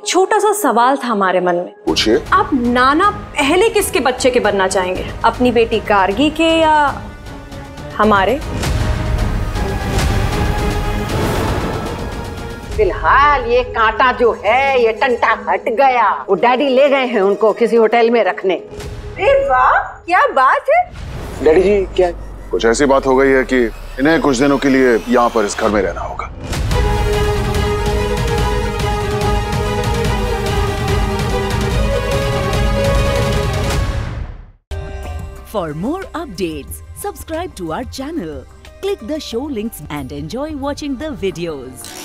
छोटा सा सवाल था हमारे मन में। पूछिए। आप नाना पहले किसके बच्चे के बनना चाहेंगे, अपनी बेटी गार्गी के या हमारे? फिलहाल ये कांटा जो है ये टंटा हट गया। वो डैडी ले गए हैं उनको किसी होटल में रखने। अरे वाह, क्या बात है। डैडी जी क्या कुछ ऐसी बात हो गई है कि इन्हें कुछ दिनों के लिए यहाँ पर इस घर में रहना होगा। For more updates, subscribe to our channel, click the show links and enjoy watching the videos.